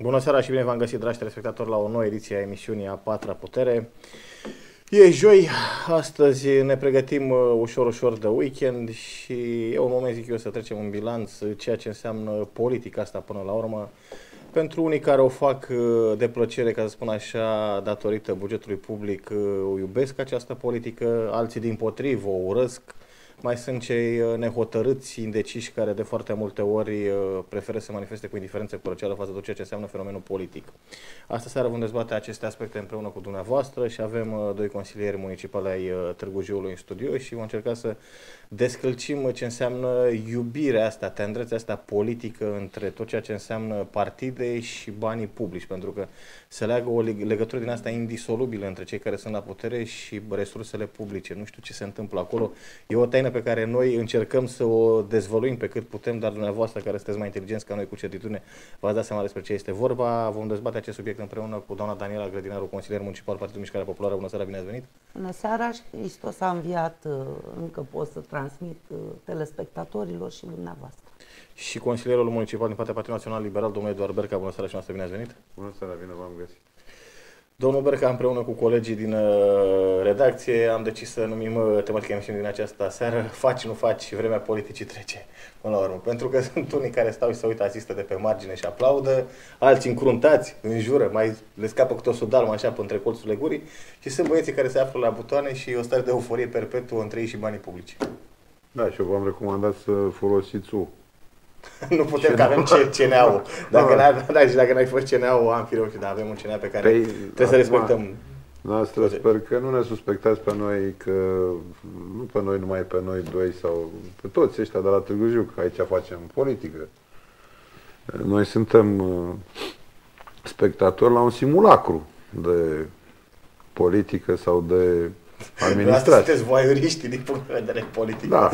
Bună seara și bine v-am găsit, dragi telespectatori, la o nouă ediție a emisiunii A Patra Putere. E joi, astăzi ne pregătim ușor de weekend și e un moment, zic eu, să trecem în bilanț ceea ce înseamnă politica asta până la urmă. Pentru unii care o fac de plăcere, ca să spun așa, datorită bugetului public, o iubesc această politică, alții dimpotrivă o urăsc. Mai sunt cei nehotărâți, indeciși, care de foarte multe ori preferă să manifeste cu indiferență colocială față de ceea ce înseamnă fenomenul politic. Astă seară vom dezbate aceste aspecte împreună cu dumneavoastră și avem doi consilieri municipali ai Târgu Jiului în studio și vom încerca să descălcim ce înseamnă iubirea asta, tendrețea asta politică între tot ceea ce înseamnă partide și banii publici, pentru că se leagă o legătură din asta indisolubilă între cei care sunt la putere și resursele publice. Nu știu ce se întâmplă acolo. E o taină pe care noi încercăm să o dezvăluim pe cât putem, dar dumneavoastră, care sunteți mai inteligenți ca noi, cu certitudine, v-ați dat seama despre ce este vorba. Vom dezbate acest subiect împreună cu doamna Daniela Grădinaru, consilier municipal Partidul Mișcarea Populară. Bună seara, bine ați venit! Bună seara, și Hristos a înviat, încă pot să transmit telespectatorilor și dumneavoastră. Și consilierul municipal din partea Partidului Național Liberal, domnul Eduard Berca. Bună seara și noastră, bine ați venit! Bună seara, bine v-am găsit! Domnul Berca, împreună cu colegii din redacție, am decis să numim tematica emisiunii din această seară Faci, nu faci, vremea politicii trece, până la urmă. Pentru că sunt unii care stau și se uită, asistă de pe margine și aplaudă, alții încruntați, înjură, mai le scapă câte o sudalmă așa între colțurile gurii și sunt băieții care se află la butoane și o stare de euforie perpetuă între ei și banii publici. Da, și eu v-am recomandat să folosiți U. Nu putem, că avem CNA-ul. Dacă n-ai fost CNA-ul, am fi reușit, dar avem un CNA pe care trebuie să respectăm. Noastră, sper că nu ne suspectați pe noi, că nu pe noi numai, pe noi doi sau pe toți ăștia de la Târgu Jiu, că aici facem politică. Noi suntem spectatori la un simulacru de politică sau de administrație. Sunteți voyeuriști din punct de vedere politic. Da,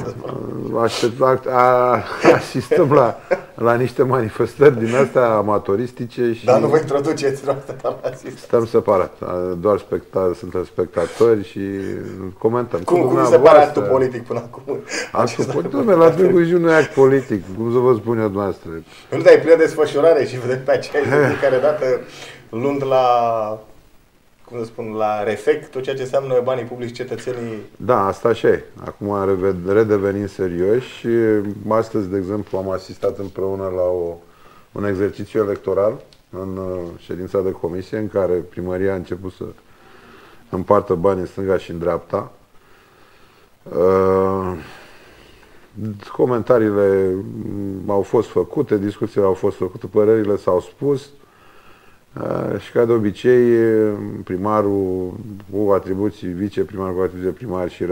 asistăm la niște manifestări din astea amatoristice și... Dar nu vă introduceți, stăm separat, doar suntem spectatori și comentăm. Cum se pare actul politic până acum? Actul politic, la Târgu Jiu nu e act politic, cum să vă spun eu dumneavoastră. Nu, dar e plină desfășurare și vedem pe aceea de care dată luând la... cum să spun, la refect tot ceea ce înseamnă banii publici cetățenii. Da, asta așa e. Acum redevenim serioși. Astăzi, de exemplu, am asistat împreună la un exercițiu electoral în ședința de comisie în care primăria a început să împartă bani în stânga și în dreapta. Comentariile au fost făcute, discuțiile au fost făcute, părerile s-au spus. Și ca de obicei, primarul cu atribuții, viceprimarul cu atribuții de primar și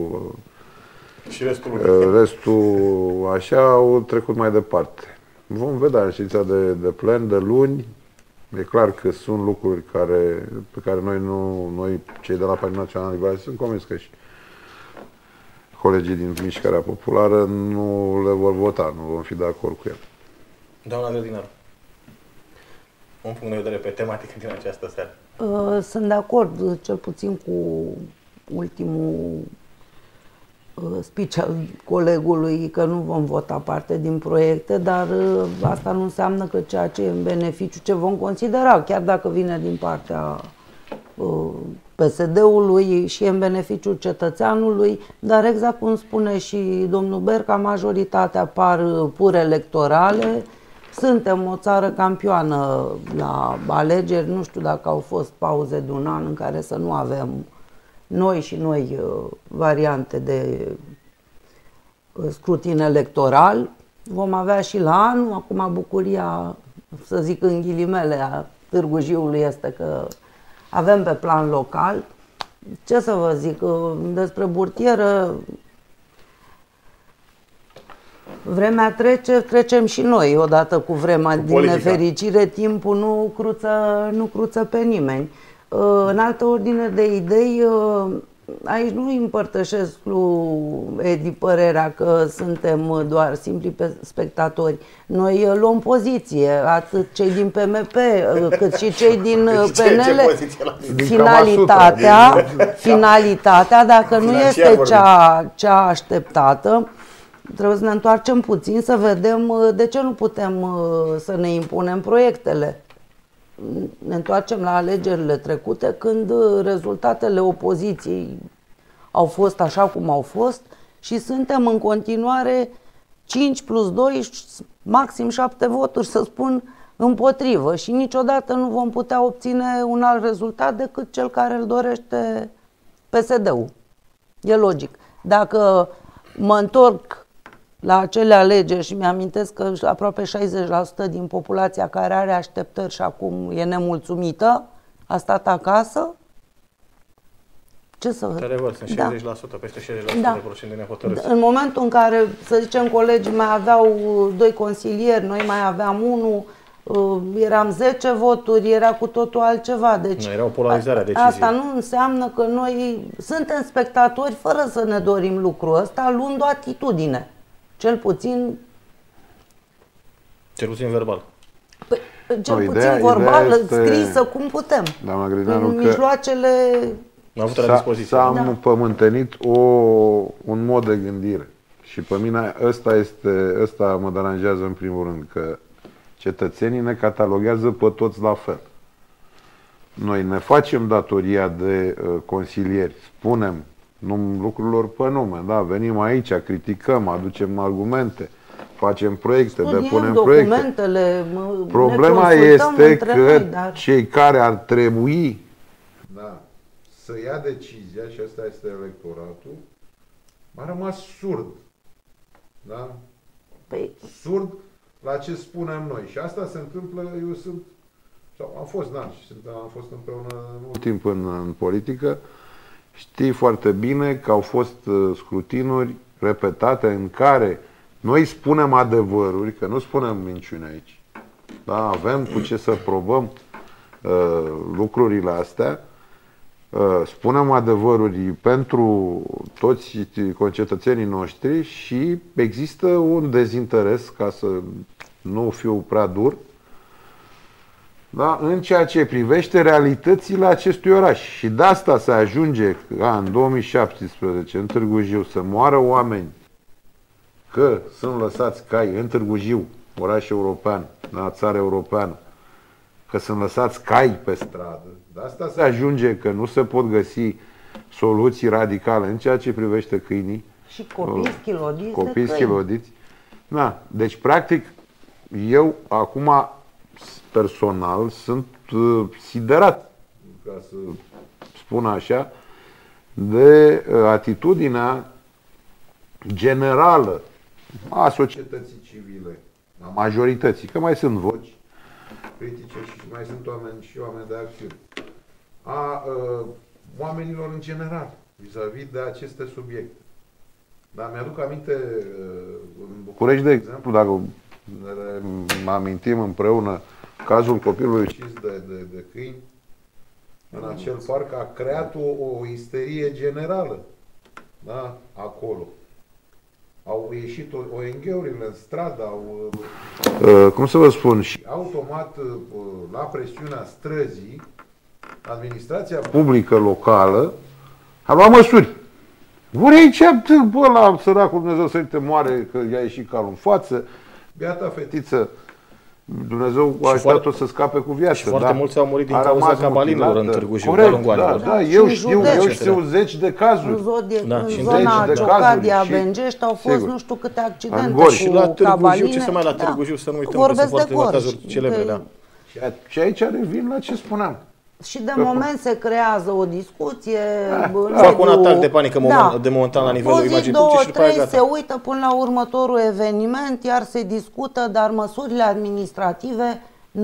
restul așa au trecut mai departe. Vom vedea în ședința de plen de luni. E clar că sunt lucruri pe care noi cei de la Partidul Național Liberal, sunt convins că și colegii din Mișcarea Populară nu le vor vota, nu vom fi de acord cu el. Doamna Grădinaru, un punct de vedere pe tematică din această seară. Sunt de acord, cel puțin cu ultimul speech al colegului, că nu vom vota parte din proiecte, dar asta nu înseamnă că ceea ce e în beneficiu, ce vom considera, chiar dacă vine din partea PSD-ului și e în beneficiul cetățeanului, dar exact cum spune și domnul Berca, majoritatea par pur electorale. Suntem o țară campioană la alegeri, nu știu dacă au fost pauze de un an în care să nu avem noi variante de scrutin electoral. Vom avea și la anul. Acum bucuria, să zic în ghilimele, a Târgu Jiului este că avem pe plan local. Ce să vă zic, despre burtieră, vremea trece, trecem și noi odată cu vremea. Din nefericire, timpul nu cruță pe nimeni. În altă ordine de idei, aici nu împărtășesc lui Edi părerea că suntem doar simpli spectatori. Noi luăm poziție, atât cei din PMP cât și cei din PNL. Finalitatea, dacă nu este cea așteptată, trebuie să ne întoarcem puțin să vedem de ce nu putem să ne impunem proiectele. ne întoarcem la alegerile trecute, când rezultatele opoziției au fost așa cum au fost și suntem în continuare 5 plus 2, maxim 7 voturi, să spun, împotrivă și niciodată nu vom putea obține un alt rezultat decât cel care îl dorește PSD-ul. E logic. Dacă mă întorc la acele alegeri și mi-amintesc că aproape 60% din populația care are așteptări și acum e nemulțumită, a stat acasă, ce să... Într-adevăr, sunt 60%, peste 60% de procent de nehotărâți. În momentul în care, să zicem, colegii mai aveau 2 consilieri, noi mai aveam 1, eram 10 voturi, era cu totul altceva. Deci, era o polarizare a deciziei. Asta nu înseamnă că noi suntem spectatori fără să ne dorim lucrul ăsta, luând o atitudine. Cel puțin verbal. Cel puțin vorbală, scrisă, cum putem. Doamna Grineanu, în mijloacele... S-a împământenit un mod de gândire. Și pe mine ăsta mă deranjează în primul rând, că cetățenii ne cataloghează pe toți la fel. Noi ne facem datoria de consilieri, spunem lucrurilor pe nume, da? Venim aici, criticăm, aducem argumente, facem proiecte, depunem proiecte. Problema este că noi, cei care ar trebui să ia decizia, și asta este electoratul, a rămas surd. Da? Surd la ce spunem noi. Și asta se întâmplă, am fost împreună mult timp în politică. Știi foarte bine că au fost scrutinuri repetate în care noi spunem adevăruri, că nu spunem minciuni aici. Da? Avem cu ce să probăm lucrurile astea. Spunem adevăruri pentru toți concetățenii noștri și există un dezinteres, ca să nu fiu prea dur, da? În ceea ce privește realitățile acestui oraș. Și de asta se ajunge ca în 2017 în Târgu Jiu să moară oameni că sunt lăsați cai în Târgu Jiu, oraș european, da? Țară europeană, că sunt lăsați cai pe stradă. De asta se ajunge că nu se pot găsi soluții radicale în ceea ce privește câinii. Și copii schilodiți. Da. Deci, practic, eu acum, personal, sunt siderat, ca să spun așa, de atitudinea generală a societății civile, a majorității, că mai sunt voci critice și mai sunt oameni de acțiune, a oamenilor în general, vis-a-vis de aceste subiecte. Dar mi-aduc aminte, în București, de exemplu, dacă ne amintim împreună cazul copilului ucis de câini, în acel parc a creat o isterie generală, da? Acolo. Au ieșit ONG-urile în stradă, cum să vă spun, și automat, la presiunea străzii, administrația publică locală a luat măsuri. Ori aici, bă, la săracul Dumnezeu să te moare, că i-a ieșit calul în față, beata fetiță, Dumnezeu a ajutat-o să scape cu viață. Și foarte mulți au murit din cauza cabalinilor în Târgu Jiu, de-a lungul anilor. Da, eu știu zeci de cazuri. În zona Ciocadia, Bengești au fost nu știu câte accidente și la Târgu Jiu, ce să mai la Târgu Jiu, să nu uităm că sunt foarte multe cazuri celebre. Da. Și aici revin la ce spuneam. Și de moment se creează o discuție. Fac un atac de panică de momentan la nivelul imaginii publice și după aia gata. Se uită până la următorul eveniment, iar se discută, dar măsurile administrative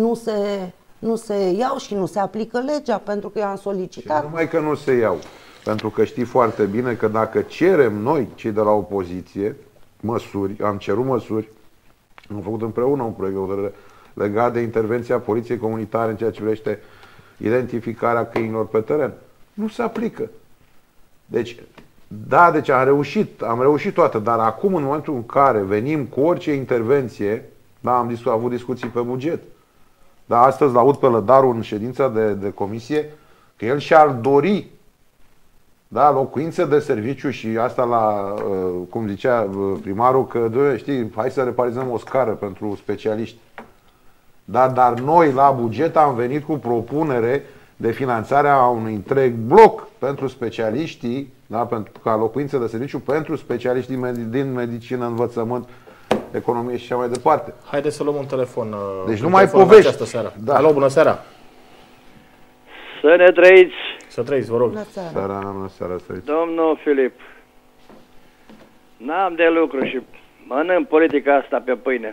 nu se iau și nu se aplică legea, pentru că eu am solicitat. Și numai că nu se iau, pentru că știi foarte bine că dacă cerem noi, cei de la opoziție, măsuri, am cerut măsuri, am făcut împreună un proiect legat de intervenția poliției comunitare în ceea ce privește identificarea câinilor pe teren, nu se aplică. Deci, da, deci am reușit toată, dar acum, în momentul în care venim cu orice intervenție, da, am avut discuții pe buget. Da, astăzi l-aud pe Lădaru în ședința de comisie că el și-ar dori, da, locuințe de serviciu și asta la, cum zicea primarul, că, știi, hai să reparizăm o scară pentru specialiști. Dar noi la buget am venit cu propunere de finanțare a unui întreg bloc pentru specialiștii, da, ca locuințe de serviciu pentru specialiștii din medicină, învățământ, economie și așa mai departe. Haideți să luăm un telefon. Deci nu mai povești. Da. Alo, bună seara! Să ne trăiți! Să trăiți, vă rog! Bună seara! Bună seara, Domnul Filip, n-am de lucru și mănânc politica asta pe pâine.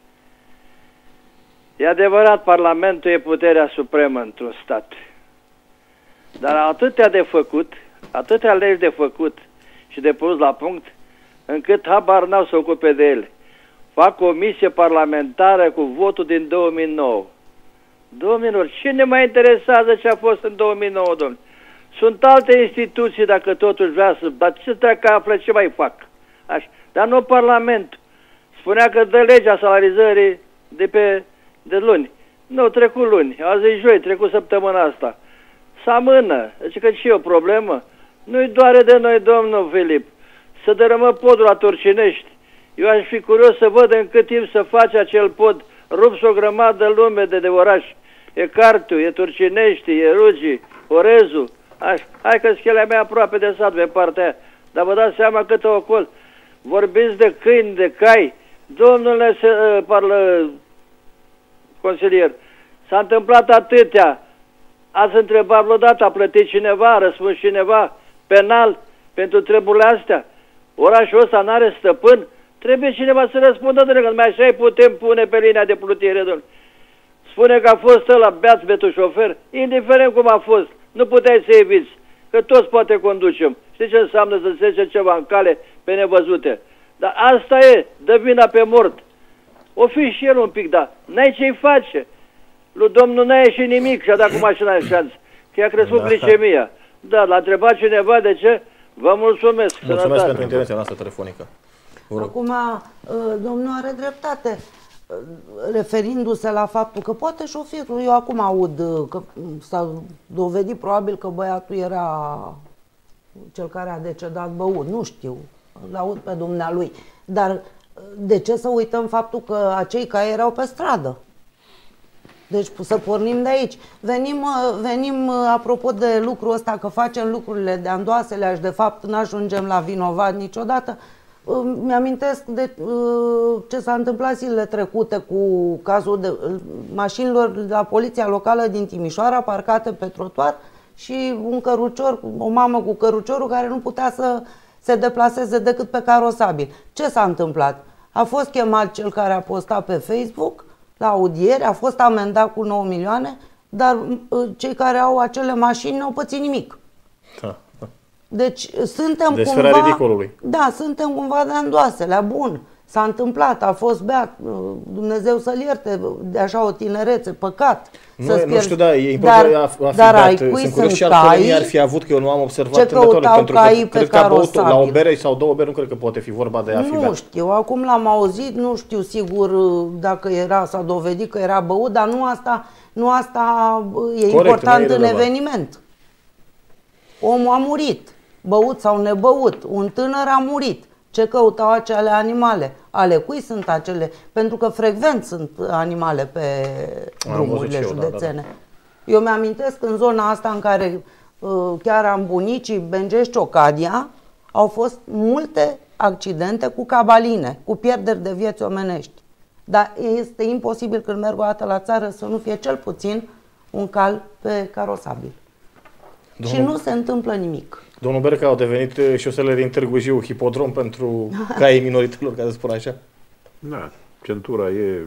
E adevărat, Parlamentul e puterea supremă într-un stat. Dar atâtea de făcut, atâtea legi de făcut și de pus la punct, încât habar n-au să ocupe de ele. Fac comisie parlamentară cu votul din 2009. Domnilor, cine mai interesează ce a fost în 2009, domnule? Sunt alte instituții, dacă totuși vrea să... Dar ce dacă află, ce mai fac? Așa. Dar nu Parlamentul. Spunea că dă legea salarizării de luni. Nu, trecut luni. Azi e joi, trecut săptămâna asta. Să amână. Deci că și e o problemă. Nu-i doare de noi, domnul Filip. Să dărâmă podul la Turcinești. Eu aș fi curios să văd în cât timp să face acel pod. Rupți o grămadă de lume de oraș. E Cartu, e Turcinești, e Rugi, Orezu. Hai că schelea mea aproape de sat, pe partea aia. Dar vă dați seama cât ocol. Vorbiți de câini, de cai. Domnule consilier, s-a întâmplat atâtea. Ați întrebat vreodată, a plătit cineva, a răspuns cineva penal pentru treburile astea? Orașul ăsta n-are stăpân? Trebuie cineva să răspundă, că numai așa îi putem pune pe linia de plutire, domnule. Spune că a fost ăla beaț betul șofer, indiferent cum a fost, nu puteai să eviți, că toți poate conducem. Știi ce înseamnă să trece ceva în cale pe nevăzute? Dar asta e, dă vina pe mort. O fi și el un pic, dar n-ai ce-i face. Lui domnul n-a ieșit nimic și a dat cu mașina în șanț, că i-a crescut glicemia. Da, l-a întrebat cineva de ce? Vă mulțumesc. Mulțumesc pentru intervenția noastră telefonică. Acum, domnul are dreptate, referindu-se la faptul că poate șoferul, eu acum aud că s-a dovedit probabil că băiatul era cel care a decedat băut, nu știu, l-aud pe dumnealui, dar de ce să uităm faptul că acei cai erau pe stradă? Deci să pornim de aici. Venim apropo de lucrul ăsta, că facem lucrurile de andoasele și de fapt n-ajungem la vinovat niciodată. Mi-amintesc de ce s-a întâmplat zilele trecute cu cazul de mașinilor la poliția locală din Timișoara parcate pe trotuar și un cărucior, o mamă cu căruciorul care nu putea să se deplaseze decât pe carosabil. Ce s-a întâmplat? A fost chemat cel care a postat pe Facebook la audiere, a fost amendat cu 9 milioane, dar cei care au acele mașini nu au pățit nimic. Da. Deci suntem de cumva... sfera ridicolului. Da, suntem cumva de andoaselea. Bun, s-a întâmplat, a fost beat, Dumnezeu să-l ierte, de așa o tinerețe, păcat. Nu știu, da, e important a fi beat. Sunt curios ce alcoolemie ar fi avut, că eu nu am observat ce căutau caii pe carosabil. La o bere sau două beri nu cred că poate fi vorba de a fi beat. Nu știu, acum l-am auzit, nu știu sigur dacă s-a dovedit că era băut, dar nu asta e corect, important în eveniment. Omul a murit, băut sau nebăut, un tânăr a murit. Ce căutau acele animale? Ale cui sunt acele? Pentru că frecvent sunt animale pe drumurile județene. Da. Eu mi-amintesc în zona asta în care chiar am bunicii, Bengești-Ocadia, au fost multe accidente cu cabaline, cu pierderi de vieți omenești. Dar este imposibil când merg o dată la țară să nu fie cel puțin un cal pe carosabil. Și nu se întâmplă nimic. Domnul Berca, au devenit șoselele din Târgu Jiu hipodrom pentru caii minoritelor, ca să spun așa? Da, centura e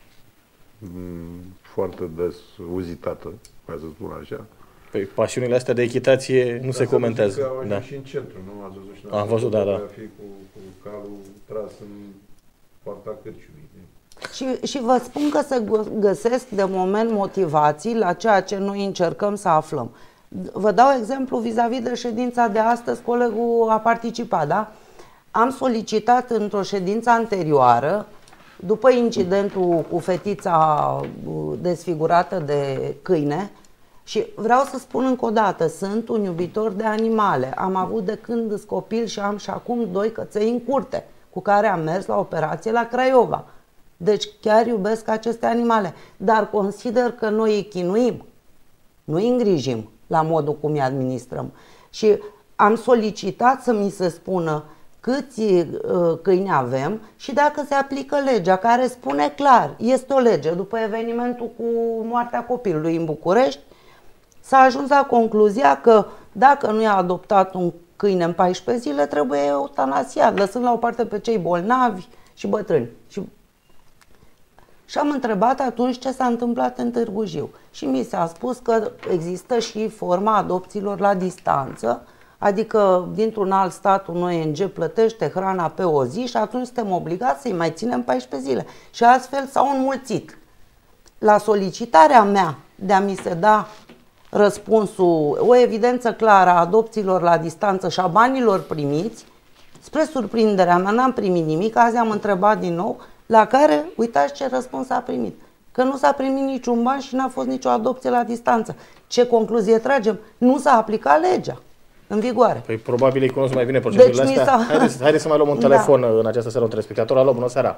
foarte des uzitată, ca să spun așa. Păi pasiunile astea de echitație nu se comentează. Au ajuns și în centru, nu? Ați văzut și am văzut, da. Fi cu calul tras în poarta Cârciului. Și vă spun că se găsesc de moment motivații la ceea ce noi încercăm să aflăm. Vă dau exemplu vis-a-vis de ședința de astăzi, colegul a participat, da? Am solicitat într-o ședință anterioară, după incidentul cu fetița desfigurată de câine, și vreau să spun încă o dată, sunt un iubitor de animale. Am avut de când sunt copil și am și acum 2 căței în curte, cu care am mers la operație la Craiova. Deci chiar iubesc aceste animale, dar consider că noi îi chinuim, nu îi îngrijim la modul cum îi administrăm. Și am solicitat să mi se spună câți câini avem și dacă se aplică legea, care spune clar, este o lege. După evenimentul cu moartea copilului în București, s-a ajuns la concluzia că dacă nu i-a adoptat un câine în 14 zile, trebuie eutanasiat, lăsând la o parte pe cei bolnavi și bătrâni. Și am întrebat atunci ce s-a întâmplat în Târgu Jiu. Și mi s-a spus că există și forma adopțiilor la distanță, adică dintr-un alt stat un ONG plătește hrana pe o zi și atunci suntem obligați să-i mai ținem 14 zile. Și astfel s-au înmulțit. La solicitarea mea de a mi se da răspunsul, o evidență clară a adopțiilor la distanță și a banilor primiți, spre surprinderea mea n-am primit nimic, azi am întrebat din nou, la care, uitați ce răspuns a primit. Că nu s-a primit niciun ban și n-a fost nicio adopție la distanță. Ce concluzie tragem? Nu s-a aplicat legea în vigoare. Păi probabil îi cunosc mai bine procedurile astea. Haideți să mai luăm un telefon în această seară, un telespectator. Alo, bună seara!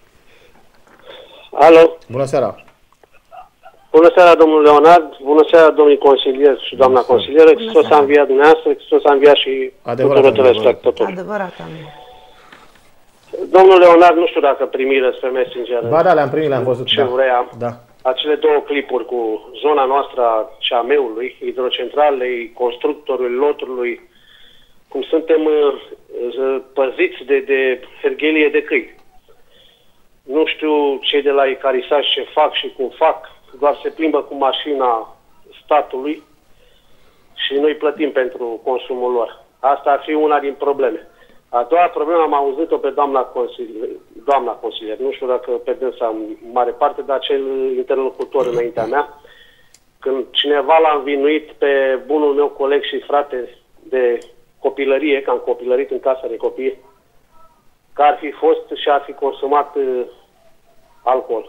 Alo! Bună seara! Bună seara, domnul Leonard, bună seara, domnul consilier și doamna consilieră. Hristos a înviat dumneavoastră, Hristos a înviat și tuturor telespectatorilor. Adevărat, Domnul Leonard, nu știu dacă primi pe Messenger. Ba da, le-am primit, le-am văzut. Ce vrea. Da. Acele două clipuri cu zona noastră a CAM-ului, hidrocentralei, constructorului, loturului, cum suntem păziți de herghelie de câini. Nu știu cei de la Icarisaj ce fac și cum fac, doar se plimbă cu mașina statului și noi plătim pentru consumul lor. Asta ar fi una din probleme. A doua problemă am auzit-o pe doamna consilier, nu știu dacă pe dânsa în mare parte, dar acel interlocutor înaintea mea, când cineva l-a învinuit pe bunul meu coleg și frate de copilărie, că am copilărit în casa de copii, că ar fi fost și ar fi consumat alcool.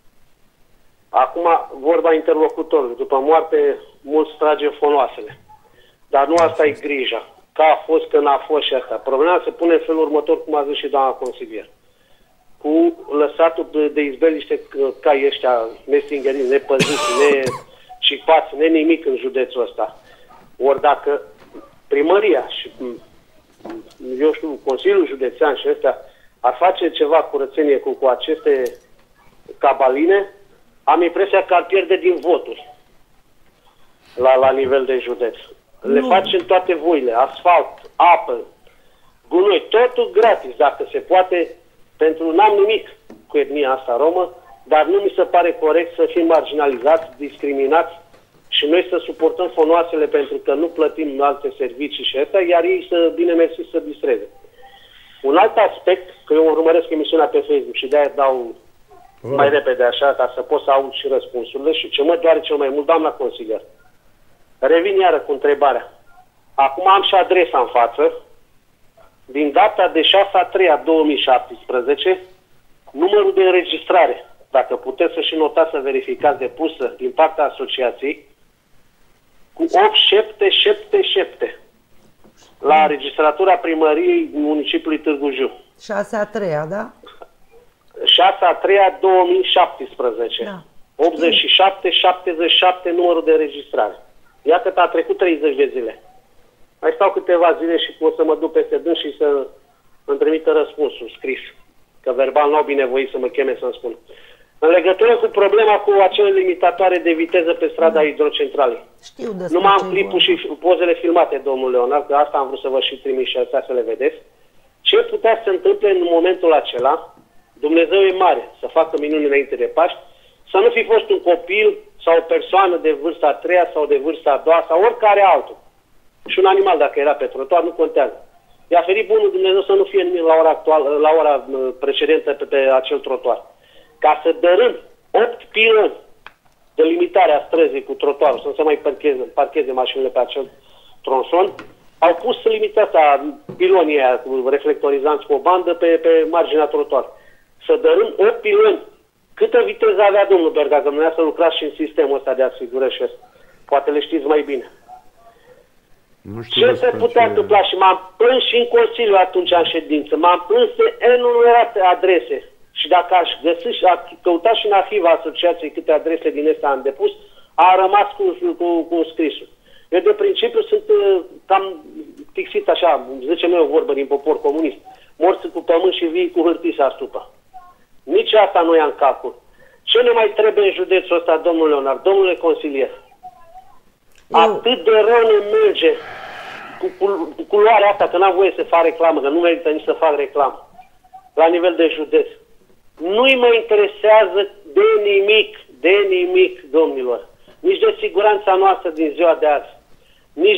Acum, vorba interlocutorului, după moarte, mulți trage fonoasele. Dar nu asta e grija. Că a fost, că n-a fost și asta. Problema se pune în felul următor, cum a zis și doamna consilier. Cu lăsatul de izbeliște cai ăștia nestingeriți, nepăziți, necipați, nimic în județul ăsta. Ori dacă primăria și, eu știu, Consiliul Județean și ăstea ar face ceva curățenie cu aceste cabaline, am impresia că ar pierde din voturi la nivel de județ. Le facem toate voile, asfalt, apă, gunoi, totul gratis, dacă se poate, pentru n-am nimic cu etnia asta romă, dar nu mi se pare corect să fim marginalizați, discriminați și noi să suportăm fonoasele pentru că nu plătim alte servicii și astea, iar ei să, bine mersi, să distreze. Un alt aspect, că eu urmăresc emisiunea pe Facebook și de-aia dau mai repede așa, ca să pot să aud și răspunsurile și ce mă doare cel mai mult, doamna consilier. Revin iară cu întrebarea. Acum am și adresa în față. Din data de 6/3/2017, numărul de înregistrare, dacă puteți să și notați să verificați, depusă din partea asociației, cu 8777 la registratura primăriei municipiului Târgu Jiu. 6/3, da? 6/3/2017. Da. 8777 numărul de înregistrare. Iată că a trecut 30 de zile. Mai stau câteva zile și o să mă duc peste dâns și să îmi trimită răspunsul scris. Că verbal n-au binevoit să mă cheme să-mi spun. În legătură cu problema cu acele limitatoare de viteză pe strada hidrocentralei. Nu am clipul și pozele filmate, domnul Leonard, că asta am vrut să vă și trimit și astea să le vedeți. Ce putea să se întâmple în momentul acela, Dumnezeu e mare, să facă minuni înainte de Paști, să nu fi fost un copil sau o persoană de vârsta a treia sau de vârsta a doua sau oricare altul. Și un animal, dacă era pe trotuar, nu contează. I-a ferit bunul Dumnezeu să nu fie nimic la ora actuală, la ora precedentă pe acel trotuar. Ca să dărâm 8 piloni de limitare a străzii cu trotuarul, să nu se mai parcheze mașinile pe acel tronson, au pus limita asta, pilonii aia cu reflectorizanți cu o bandă pe marginea trotuarului. Să dărâm 8 piloni. Câtă viteză avea domnul Berga, că dumneavoastră să lucrați și în sistemul ăsta de asigurări și ăsta. Poate le știți mai bine. Nu știu ce se putea întâmpla? Și m-am plâns și în Consiliu atunci în ședință. M-am plâns de enumerate adrese și dacă aș găsi și a căuta și în arhiva asociației câte adrese din astea am depus, a rămas cu scrisul. Eu de principiu sunt cam fixit așa, zicem eu o vorbă din popor comunist, morți cu pământ și vii cu hârtii să astupă. Nici asta nu ia în calcul. Ce ne mai trebuie în județul ăsta, domnul Leonard, domnule consilier? Atât de rău ne merge cu culoarea asta, că n-am voie să fac reclamă, că nu merită nici să fac reclamă, la nivel de județ. Nu-i mă interesează de nimic, domnilor. Nici de siguranța noastră din ziua de azi. Nici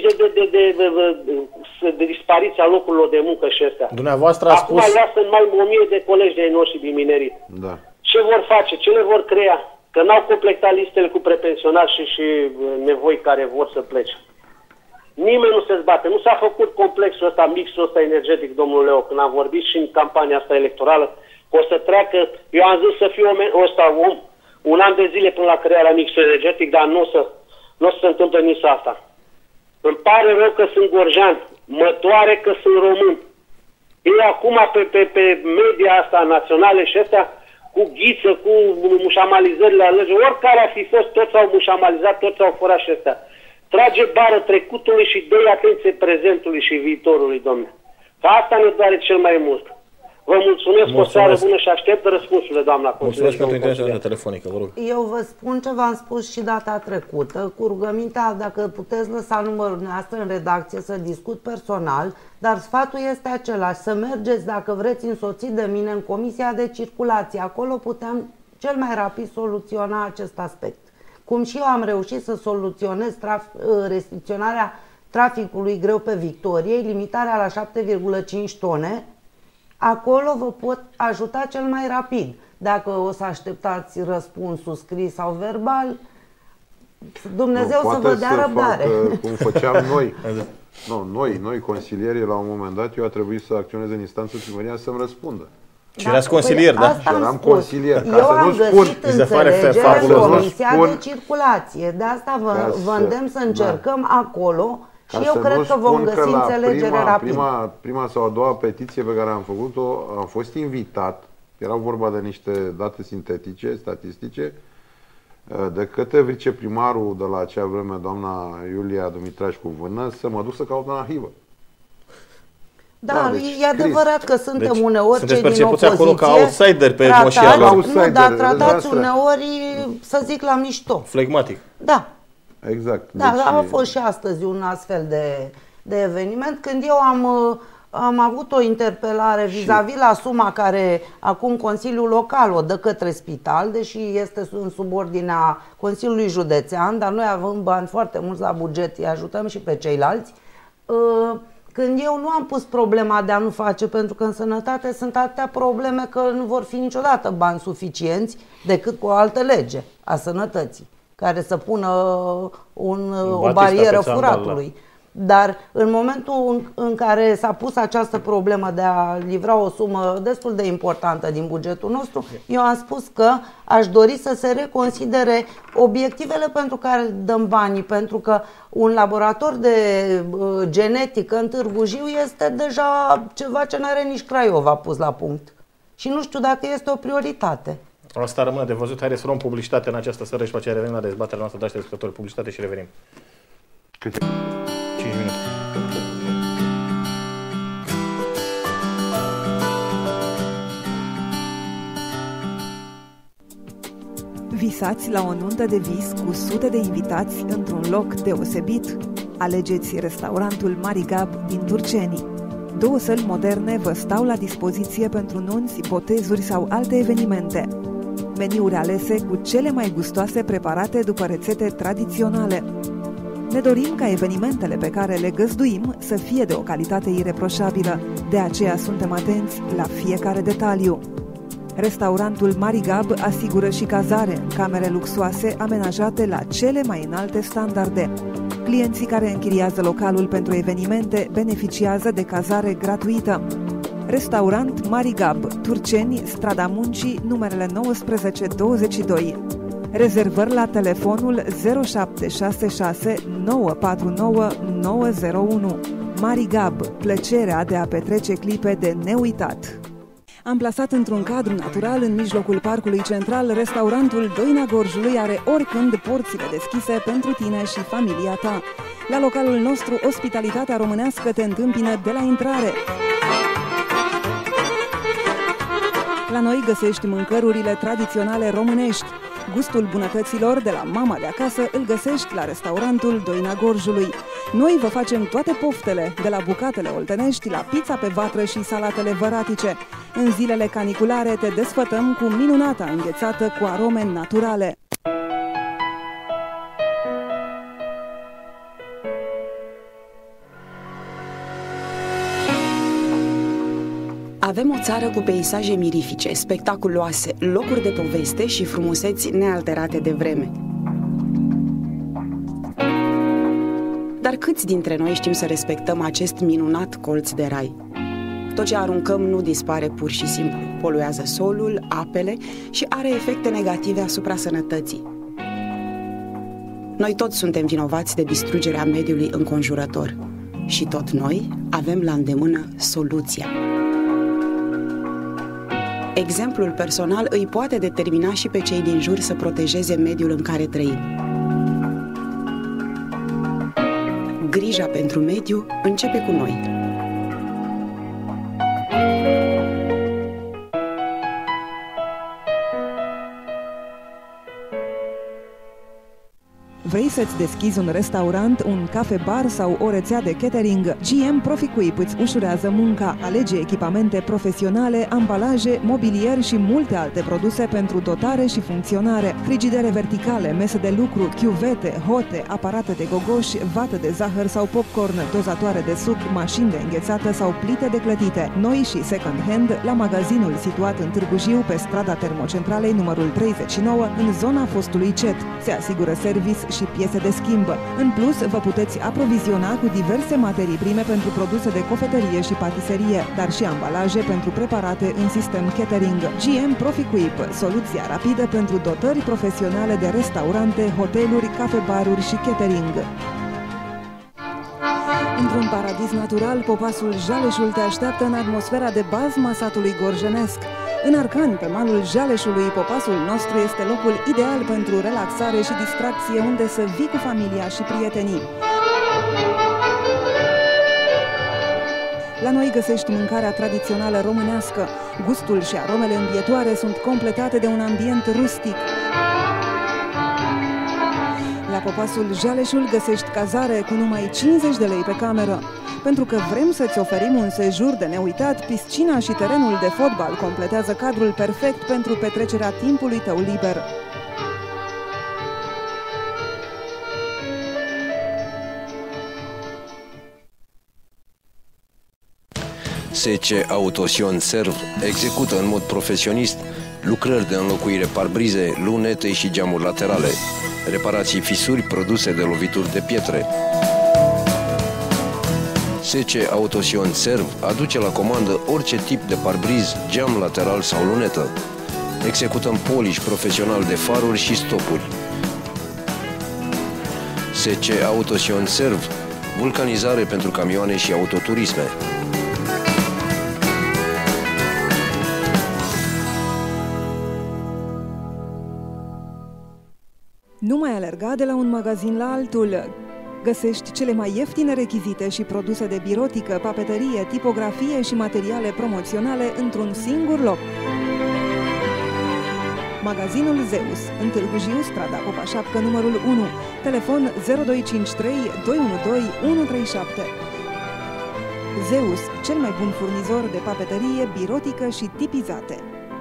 de dispariția locurilor de muncă și astea. Dumneavoastră a spus... Acum lasă mai 1000 de colegi de-ai noștri din minerit. Da. Ce vor face? Ce le vor crea? Că n-au completat listele cu prepensionari și nevoi care vor să plece. Nimeni nu se zbate. Nu s-a făcut complexul ăsta, mixul ăsta energetic, domnul Leo, când am vorbit și în campania asta electorală, că o să treacă, eu am zis să fiu om un an de zile până la crearea mixului energetic, dar nu o să se întâmple nici asta. Îmi pare rău că sunt gorjean, mă doare că sunt român. Ei acum pe media asta naționale și astea, cu ghiță, cu mușamalizările la lege, oricare ar fi fost, toți au mușamalizat, toți au furat și astea. Trage bară trecutului și dă atenție prezentului și viitorului, domnule. Că asta ne doare cel mai mult. Vă mulțumesc, o seară bună și aștept răspunsurile, doamna consilier. Mulțumesc pentru intervenția telefonică, vă rog. Eu vă spun ce v-am spus și data trecută, cu rugămintea dacă puteți lăsa numărul dumneavoastră în redacție să discut personal, dar sfatul este același, să mergeți, dacă vreți, însoțit de mine în Comisia de Circulație. Acolo putem cel mai rapid soluționa acest aspect. Cum și eu am reușit să soluționez restricționarea traficului greu pe Victoriei, limitarea la 7,5 tone, acolo vă pot ajuta cel mai rapid. Dacă o să așteptați răspunsul scris sau verbal, Dumnezeu să vă dea răbdare. Cum făceam noi. Noi, consilierii, la un moment dat, eu a trebuit să acționez în instanță primăria să-mi răspundă. Și erați consilier, da? Și eram consilier. Eu am găsit înțelegere în Comisia de Circulație. De asta vă îndemn să încercăm acolo. Și eu cred că vom găsi înțelegere rapid. Prima sau a doua petiție pe care am făcut-o, am fost invitat, era vorba de niște date sintetice, statistice, de către viceprimarul de la acea vreme, doamna Iulia Dumitrașcu Vână, să mă duc să caut în arhivă. Da, deci, e adevărat că suntem uneori cei din opoziție acolo ca outsider pe moșială. Nu, dar tratați uneori, să zic, la mișto. Flegmatic. Da. Exact. Da, deci... a fost și astăzi un astfel de eveniment, când eu am avut o interpelare vis-a-vis la suma care acum Consiliul Local o dă către spital, deși este în subordinea Consiliului Județean, dar noi avem bani foarte mulți la buget, îi ajutăm și pe ceilalți. Când eu nu am pus problema de a nu face, pentru că în sănătate sunt atâtea probleme că nu vor fi niciodată bani suficienți decât cu o altă lege a sănătății, care să pună o barieră furatului. Dar în momentul în care s-a pus această problemă de a livra o sumă destul de importantă din bugetul nostru, eu am spus că aș dori să se reconsidere obiectivele pentru care dăm banii, pentru că un laborator de genetică în Târgu Jiu este deja ceva ce n-are nici Craiova pus la punct. Și nu știu dacă este o prioritate. Asta rămâne de văzut. Haideți să luăm publicitate în această seară și pe aceea revenim la dezbaterea noastră, dragi telespectatori. Publicitate și revenim. Câte? 5 minute. Visați la o nuntă de vis cu sute de invitați într-un loc deosebit? Alegeți restaurantul Marigab din Turceni. 2 săli moderne vă stau la dispoziție pentru nunți, botezuri sau alte evenimente. Meniuri alese cu cele mai gustoase preparate după rețete tradiționale. Ne dorim ca evenimentele pe care le găzduim să fie de o calitate ireproșabilă, de aceea suntem atenți la fiecare detaliu. Restaurantul Marigab asigură și cazare în camere luxoase amenajate la cele mai înalte standarde. Clienții care închiriază localul pentru evenimente beneficiază de cazare gratuită. Restaurant Marigab, Turceni, Strada Muncii, numerele 19-22. Rezervări la telefonul 0766 949 901. Marigab, plăcerea de a petrece clipe de neuitat. Amplasat într-un cadru natural în mijlocul parcului central, restaurantul Doina Gorjului are oricând porțile deschise pentru tine și familia ta. La localul nostru, ospitalitatea românească te întâmpină de la intrare. La noi găsești mâncărurile tradiționale românești. Gustul bunătăților de la mama de acasă îl găsești la restaurantul Doina Gorjului. Noi vă facem toate poftele, de la bucatele oltenești la pizza pe vatră și salatele văratice. În zilele caniculare te desfătăm cu minunata înghețată cu arome naturale. Avem o țară cu peisaje mirifice, spectaculoase, locuri de poveste și frumuseți nealterate de vreme. Dar câți dintre noi știm să respectăm acest minunat colț de rai? Tot ce aruncăm nu dispare pur și simplu, poluează solul, apele și are efecte negative asupra sănătății. Noi toți suntem vinovați de distrugerea mediului înconjurător și tot noi avem la îndemână soluția. Exemplul personal îi poate determina și pe cei din jur să protejeze mediul în care trăim. Grija pentru mediu începe cu noi. Vrei să-ți deschizi un restaurant, un cafe-bar sau o rețea de catering? GM Proficuip îți ușurează munca. Alege echipamente profesionale, ambalaje, mobilier și multe alte produse pentru dotare și funcționare. Frigidere verticale, mese de lucru, chiuvete, hote, aparate de gogoș, vată de zahăr sau popcorn, dozatoare de suc, mașini de înghețată sau plite de clătite. Noi și second hand la magazinul situat în Târgu Jiu, pe strada Termocentralei numărul 39, în zona fostului CET. Se asigură service și piese de schimb. În plus, vă puteți aproviziona cu diverse materii prime pentru produse de cofetărie și patiserie, dar și ambalaje pentru preparate în sistem catering. GM Proficuip, soluția rapidă pentru dotări profesionale de restaurante, hoteluri, cafe-baruri și catering. Într-un paradis natural, popasul Jaleșul te așteaptă în atmosfera de bazm a satului gorjenesc. În Arcani, pe malul Jaleșului, popasul nostru este locul ideal pentru relaxare și distracție, unde să vii cu familia și prietenii. La noi găsești mâncarea tradițională românească. Gustul și aromele îmbietoare sunt completate de un ambient rustic. La popasul Jaleșul găsești cazare cu numai 50 de lei pe cameră. Pentru că vrem să-ți oferim un sejur de neuitat, piscina și terenul de fotbal completează cadrul perfect pentru petrecerea timpului tău liber. SC Autosion Serv execută în mod profesionist lucrări de înlocuire parbrize, lunete și geamuri laterale, reparații fisuri produse de lovituri de pietre. SC Autosion Serv aduce la comandă orice tip de parbriz, geam lateral sau lunetă. Executăm polish profesional de faruri și stopuri. SC Autosion Serv, vulcanizare pentru camioane și autoturisme. Nu mai alerga de la un magazin la altul. Găsești cele mai ieftine rechizite și produse de birotică, papeterie, tipografie și materiale promoționale într-un singur loc. Magazinul Zeus, în Târgu Jiu, strada Popa Șapcă, numărul 1, telefon 0253 212 137. Zeus, cel mai bun furnizor de papeterie, birotică și tipizate.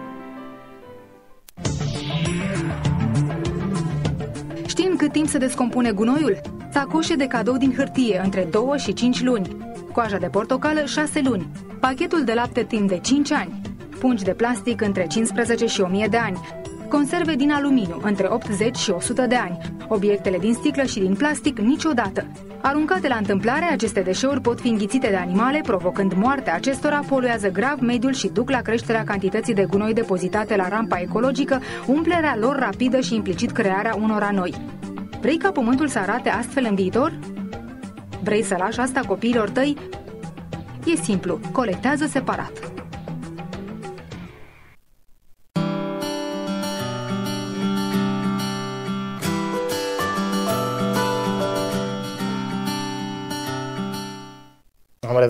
Știi în cât timp se descompune gunoiul? Sacoșe de cadou din hârtie între 2 și 5 luni. Coaja de portocală 6 luni. Pachetul de lapte timp de 5 ani. Pungi de plastic între 15 și 1000 de ani. Conserve din aluminiu între 80 și 100 de ani. Obiectele din sticlă și din plastic niciodată. Aruncate la întâmplare, aceste deșeuri pot fi înghițite de animale, provocând moartea acestora, poluează grav mediul și duc la creșterea cantității de gunoi depozitate la rampa ecologică, umplerea lor rapidă și implicit crearea unora noi. Vrei ca pământul să arate astfel în viitor? Vrei să lași asta copiilor tăi? E simplu, colectează separat.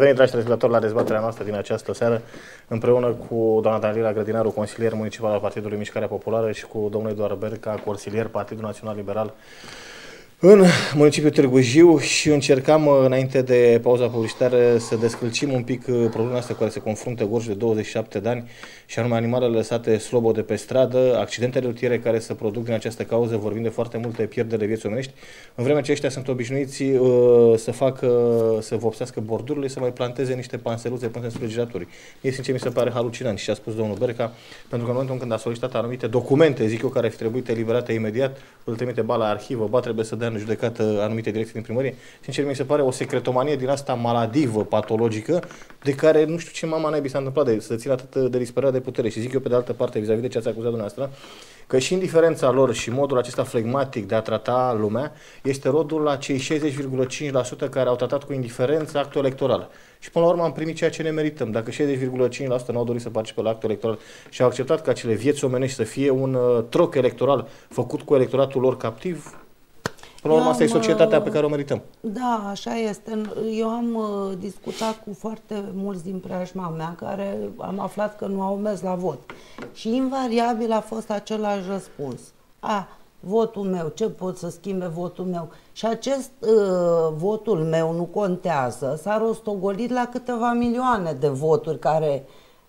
revenit, dragi telespectatori, la dezbaterea noastră din această seară, împreună cu doamna Dalila Grădinaru, consilier municipal al Partidului Mișcarea Populară, și cu domnul Eduard Berca, consilier Partidul Național Liberal în municipiul Târgu Jiu, și încercam, înainte de pauza publicitară, să descălcim un pic problema asta cu care se confruntă Gorj de 27 de ani, și anume animalele lăsate slobode pe stradă, accidentele rutiere care se produc din această cauză, vorbim de foarte multe pierderi de vieți omenești, în vremea ce ăștia sunt obișnuiți să vopsească bordurile, să mai planteze niște panseluțe până în frigiratorii. Mie, sincer, mi se pare halucinant și a spus domnul Berca, pentru că în momentul când a solicitat anumite documente, zic eu, care ar fi trebuit eliberate imediat, îl trimite ba la arhivă, ba trebuie să dea în judecată anumite direcții din primărie. Sincer, mi se pare o secretomanie din asta maladivă, patologică, de care nu știu ce mama naibii s-a întâmplat să țină atât de disperat de putere. Și zic eu, pe de altă parte, vis-a-vis de ce ați acuzat dumneavoastră, că și indiferența lor și modul acesta flegmatic de a trata lumea este rodul la cei 60,5% care au tratat cu indiferență actul electoral. Și până la urmă am primit ceea ce ne merităm. Dacă 60,5% n-au dorit să participe la actul electoral și au acceptat ca acele vieți omenești să fie un troc electoral făcut cu electoratul lor captiv, până la urmă asta e societatea pe care o merităm. Da, așa este. Eu am discutat cu foarte mulți din preajma mea care am aflat că nu au mers la vot. Și invariabil a fost același răspuns. Votul meu, ce pot să schimbe votul meu? Și acest votul meu nu contează, s-a rostogolit la câteva milioane de voturi care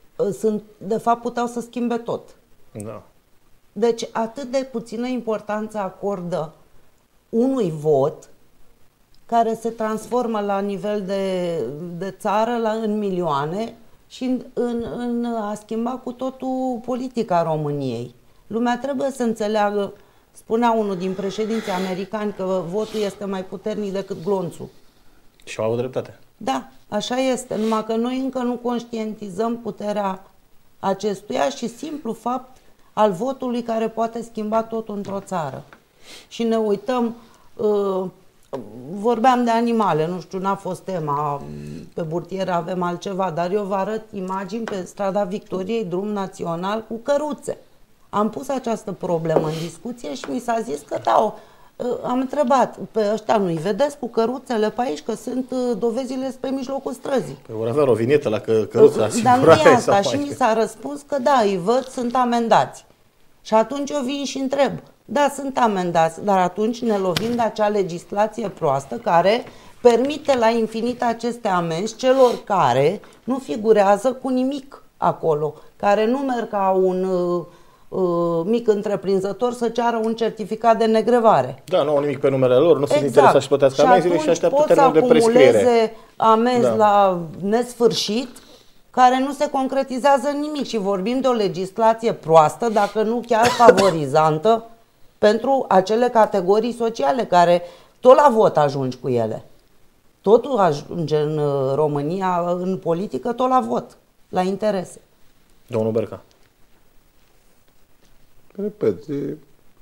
de fapt puteau să schimbe tot. Da. Deci atât de puțină importanță acordă unui vot care se transformă la nivel de țară în milioane și în a schimba cu totul politica României. Lumea trebuie să înțeleagă, spunea unul din președinții americani, că votul este mai puternic decât glonțul. Și au dreptate. Da, așa este, numai că noi încă nu conștientizăm puterea acestuia și simplu fapt al votului care poate schimba totul într-o țară. Și ne uităm, vorbeam de animale, nu știu, n-a fost tema, pe burtieră avem altceva, dar eu vă arăt imagini pe strada Victoriei, drum național, cu căruțe. Am pus această problemă în discuție și mi s-a zis că da, am întrebat, pe ăștia nu-i vedeți cu căruțele pe aici, că sunt dovezile pe mijlocul străzii. Păi vor avea o vinietă la căruța. Dar nu e asta și mi s-a răspuns că da, îi văd, sunt amendați. Și atunci eu vin și întreb, da, sunt amendați, dar atunci ne lovim de acea legislație proastă care permite la infinit aceste amenzi celor care nu figurează cu nimic acolo, care nu merg ca un mic întreprinzător să ceară un certificat de negrevare. Da, nu au nimic pe numele lor, nu sunt interesați să plătească amenziile și așteaptă termenul de prescriere. Pot să acumuleze amenzi la nesfârșit, care nu se concretizează în nimic și vorbim de o legislație proastă, dacă nu chiar favorizantă, pentru acele categorii sociale care tot la vot ajungi cu ele. Totul ajunge în România, în politică, tot la vot, la interese. Domnul Berca. Repet, e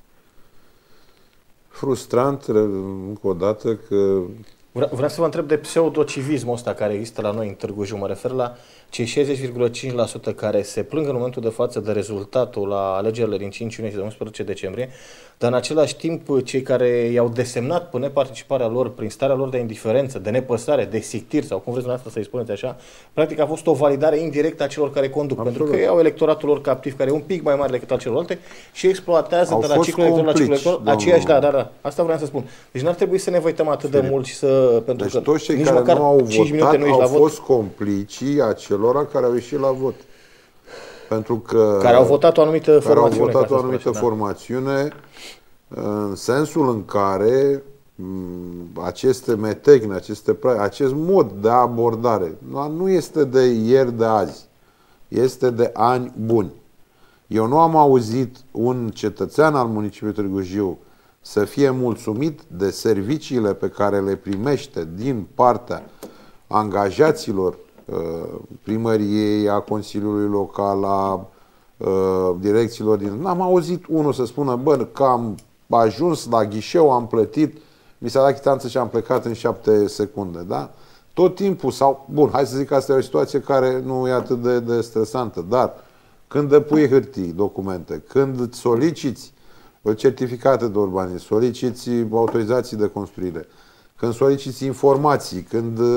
frustrant încă o dată că... Vreau să vă întreb de pseudocivismul ăsta care există la noi în Târgu Jiu. Mă refer la cei 60,5% care se plâng în momentul de față de rezultatul la alegerile din 5 iunie și de 11 decembrie, dar în același timp cei care i-au desemnat până neparticiparea lor prin starea lor de indiferență, de nepăsare, de sictir sau cum vreți dumneavoastră să-i spuneți așa, practic a fost o validare indirectă a celor care conduc. Absolut. Pentru că ei au electoratul lor captiv care e un pic mai mare decât al celorlalte și exploatează de la ciclu electoral la ciclu electoral aceiași, da. Asta vreau să spun. Deci n-ar trebui să ne văităm atât de mult și să... Pentru deci că toți cei care nu au votat au fost complicii acelora care au ieșit la vot. Pentru că... Care au votat o anumită formațiune. Care au votat o anumită formațiune în sensul în care aceste metehne, acest mod de abordare nu este de ieri, de azi. Este de ani buni. Eu nu am auzit un cetățean al municipiului Târgu Jiu să fie mulțumit de serviciile pe care le primește din partea angajaților primăriei, a Consiliului Local, a direcțiilor din... N-am auzit unul să spună, bă, că am ajuns la ghișeu, am plătit, mi s-a dat chitanță și am plecat în 7 secunde, da? Tot timpul, sau, bun, hai să zic că asta e o situație care nu e atât de stresantă, dar când depui hârtii, documente, când soliciți certificate de urbanism, soliciți autorizații de construire, când soliciți informații, când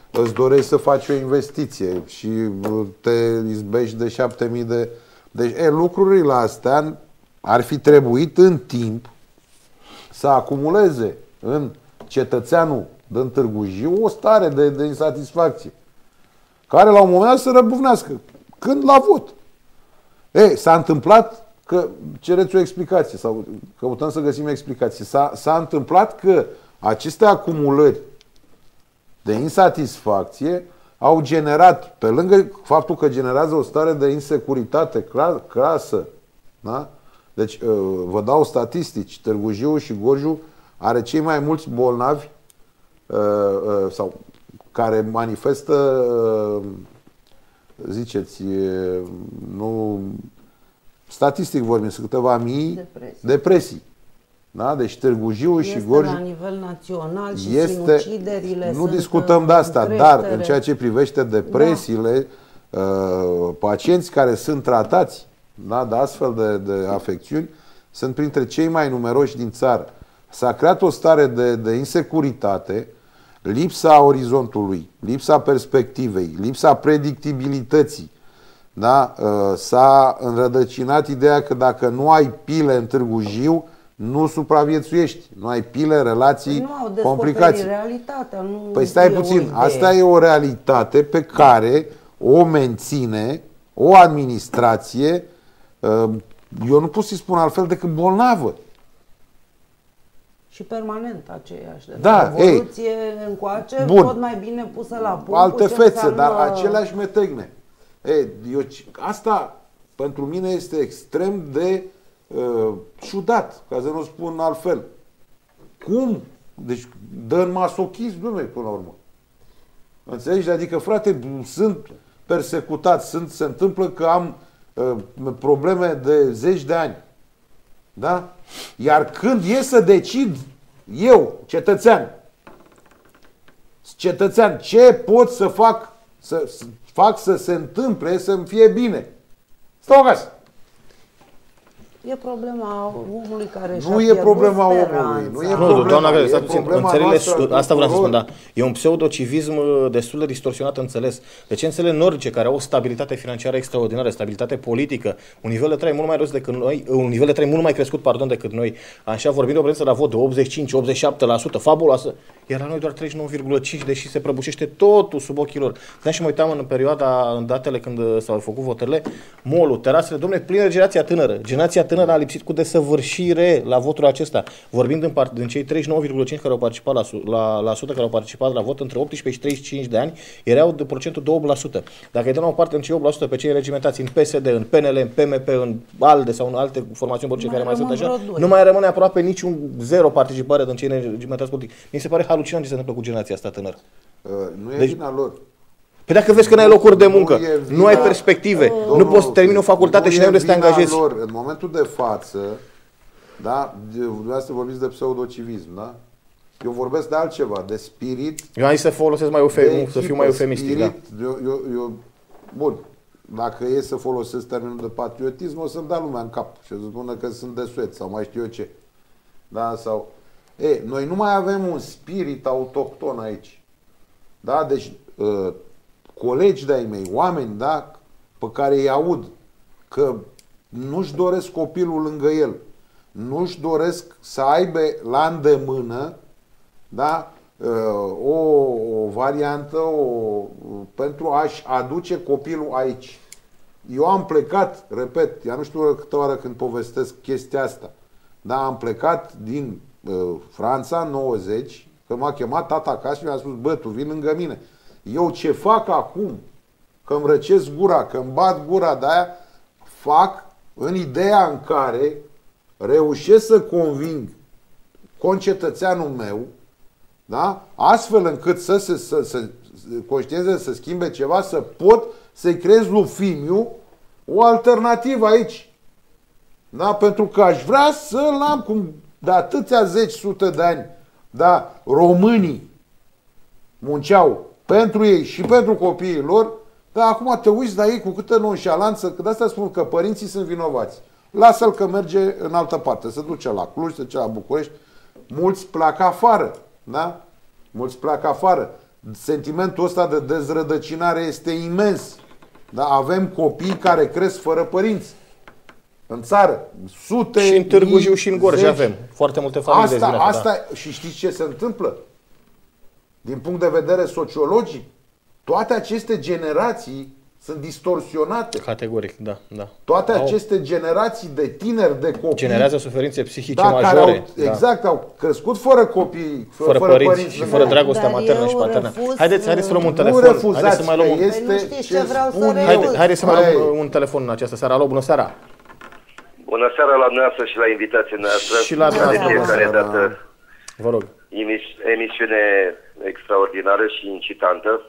îți dorești să faci o investiție și te izbești de 7.000 de... Deci, lucrurile astea ar fi trebuit în timp să acumuleze în cetățeanul din Târgu Jiu o stare de insatisfacție, care la un moment dat să răbufnească. Când la vot. S-a întâmplat că, cereți o explicație sau căutăm să găsim explicație, s-a întâmplat că aceste acumulări de insatisfacție au generat, pe lângă faptul că generează o stare de insecuritate crasă, da? Deci, vă dau statistici, Târgu Jiu și Gorju are cei mai mulți bolnavi sau care manifestă, ziceți, nu, statistic vorbim, sunt câteva mii depresii. Da? Deci Târgu Jiu și Gorju... la nivel național și sinuciderile nu discutăm de asta, dar în ceea ce privește depresiile, pacienți care sunt tratați, da, de astfel de afecțiuni sunt printre cei mai numeroși din țară. S-a creat o stare de insecuritate, lipsa orizontului, lipsa perspectivei, lipsa predictibilității. Da? S-a înrădăcinat ideea că dacă nu ai pile în Târgu Jiu, nu supraviețuiești. Nu ai pile, relații, complicații. Realitatea, nu. Păi stai puțin, asta e o realitate pe care o menține o administrație, eu nu pot să-i spun altfel decât bolnavă. Și permanent aceeași. Da, evoluție încoace, tot mai bine pusă la punct. Alte fețe, dar aceleași metegne. Asta pentru mine este extrem de ciudat, ca să nu spun altfel. Cum? Deci dă în masochism, dumne, până la urmă. Înțelegi? Adică, frate, sunt persecutat, se întâmplă că am probleme de zeci de ani. Da? Iar când e să decid eu, cetățean, ce pot să fac să se întâmple, să-mi fie bine? Stau acasă. E problema omului care nu e problema omului. Nu e problema. Doamna Grea, stați puțin. În țările, asta vreau să spun, da. E un pseudocivism destul de distorsionat înțeles. Deci în țările nordice, care au o stabilitate financiară extraordinară, stabilitate politică, un nivel de trai mult mai jos decât noi, un nivel de trai mult mai crescut, decât noi, așa vorbim de o prezență la vot de 85-87%, fabuloasă, iar la noi doar 39,5%, deși se prăbușește totul sub ochii lor. Și mă uitam în perioada, în datele când s-au făcut votările, molul, terasele, domnule, plină de generația tânără. Generația tânără a lipsit cu desăvârșire la votul acesta. Vorbind din cei 39,5% care au participat care au participat la vot între 18 și 35 de ani, erau de procentul 2%. Dacă îi dăm o parte în cei 8% pe cei regimentați în PSD, în PNL, în PMP, în ALDE sau în alte formațiuni politice care mai sunt așa, nu mai rămâne aproape niciun zero participare din cei regimentați politic. Mi se pare halucinant ce se întâmplă cu generația asta tânără. Nu e vina lor. Păi dacă vezi că nu ai locuri de muncă, nu ai perspective, nu poți să termini o facultate și nu ai unde să te angajezi. În momentul de față, da, dumneavoastră vorbiți de pseudocivism, da? Eu vorbesc de altceva, de spirit. Eu am zis să folosesc mai să fiu mai eufemistic, da. Bun, dacă e să folosesc termenul de patriotism, o să-mi dea lumea în cap și o să spună că sunt de Sued sau mai știu eu ce. Da, sau... noi nu mai avem un spirit autohton aici. Da, deci... colegi de-ai mei, oameni, da, pe care îi aud că nu-și doresc copilul lângă el, nu-și doresc să aibă la îndemână, da, o variantă pentru a-și aduce copilul aici. Eu am plecat, repet, eu nu știu câte oară când povestesc chestia asta, da, am plecat din Franța, 90, că m-a chemat tata acasă și mi-a spus, bă, tu vii lângă mine. Eu ce fac acum, că îmi răcesc gura, că îmi bat gura de aia, fac în ideea în care reușesc să conving concetățeanul meu, da? Astfel încât să conștienteze, să schimbe ceva, să pot să-i creez lui Fimiu o alternativă aici. Da? Pentru că aș vrea să-l am cum de atâția zeci, sute de ani, da? Românii munceau pentru ei și pentru copiii lor, dar acum te uiți la ei cu câtă nonșalanță, că de asta spun că părinții sunt vinovați. Lasă-l că merge în altă parte, se duce la Cluj, se duce la București. Mulți pleacă afară, da? Mulți pleacă afară. Sentimentul ăsta de dezrădăcinare este imens. Da? Avem copii care cresc fără părinți în țară. Sute, și în Târgu Jiu și în Gorj zeci. avem foarte multe familii dezbinate. Asta, și știți ce se întâmplă? Din punct de vedere sociologic, toate aceste generații sunt distorsionate. Categoric, da. Toate aceste generații de tineri, de copii, generează suferințe psihice care majore. exact, au crescut fără copii, fără părinți și fără dragostea maternă și paternă. Haideți să luăm un telefon. Nu refuzați, să mai luăm un... Haideți să mai luăm un telefon în această seară. Alo, bună seara! Bună seara la dumneavoastră și la invitația noastră. Și la dumneavoastră. Vă rog. Emisiune extraordinară și incitantă.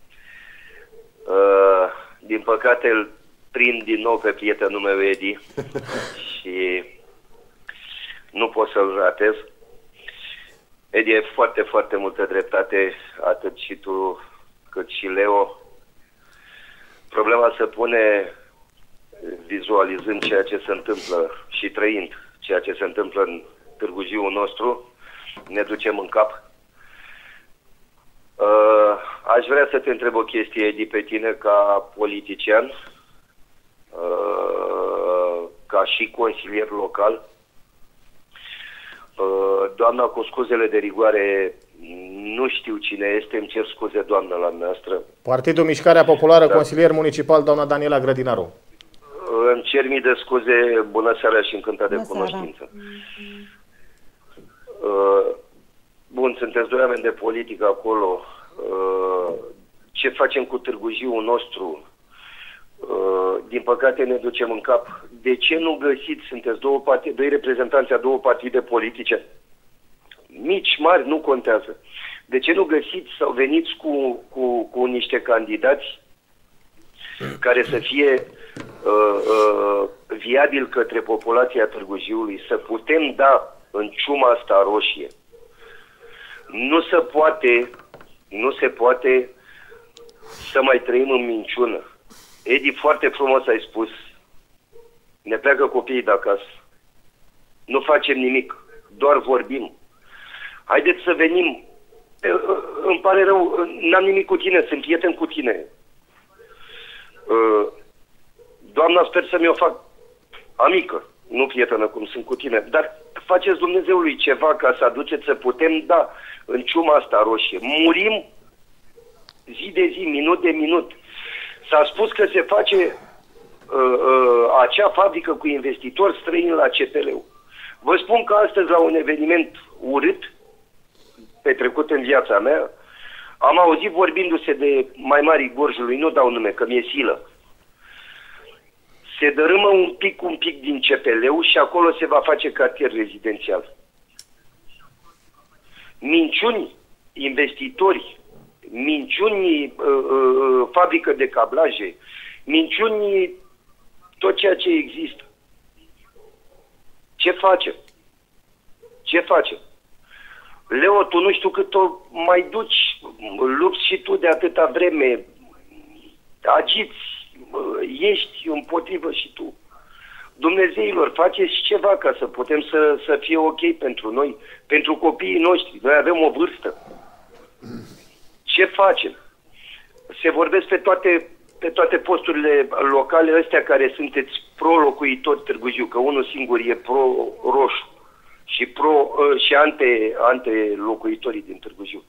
Din păcate îl prind din nou pe prietenul meu Edi și nu pot să-l ratez. Edi, e foarte, foarte multă dreptate, atât și tu cât și Leo. Problema se pune vizualizând ceea ce se întâmplă și trăind ceea ce se întâmplă în Târgu Jiu nostru, ne ducem în cap. Aș vrea să te întreb o chestie, Edi, pe tine ca politician, ca și consilier local. Doamna, cu scuzele de rigoare, nu știu cine este, îmi cer scuze, doamnă, la noastră. Partidul Mișcarea Populară, consilier municipal, doamna Daniela Grădinaru. Îmi cer mii de scuze, bună seara și încântat de cunoștință. Bun, sunteți doi oameni de politică acolo. Ce facem cu Târgu Jiu nostru? Din păcate ne ducem în cap. De ce nu găsiți, sunteți doi reprezentanți a două partide politice, mici, mari, nu contează. De ce nu găsiți sau veniți cu niște candidați care să fie viabil către populația Târgu Jiului, să putem da în ciuma asta roșie? Nu se poate să mai trăim în minciună. Edi, foarte frumos ai spus. Ne pleacă copiii de acasă. Nu facem nimic, doar vorbim. Haideți să venim. Îmi pare rău, n-am nimic cu tine, sunt prieten cu tine. Doamna, sper să mi-o fac amică, nu prietenă cum sunt cu tine, dar faceți Dumnezeului ceva ca să aduceți să putem da în ciuma asta roșie. Murim zi de zi, minut de minut. S-a spus că se face acea fabrică cu investitori străini la CPL-ul. Vă spun că astăzi, la un eveniment urât petrecut în viața mea, am auzit vorbindu-se de Mai Mari Gorjului, nu dau nume, că mi-e silă. Se dărâmă un pic din CPL-ul și acolo se va face cartier rezidențial. Minciuni, investitori, minciuni, fabrică de cablaje, minciuni, tot ceea ce există. Ce facem? Ce facem? Leo, tu nu știu cât o mai duci, lupți și tu de atâta vreme, agiți, ești împotrivă și tu. Dumnezeilor, faceți ceva ca să putem să fie ok pentru noi, pentru copiii noștri. Noi avem o vârstă. Ce facem? Se vorbesc pe toate posturile locale astea care sunteți pro-locuitori Târgu Jiu, că unul singur e pro-roșu și ante-locuitorii din Târgu Jiu.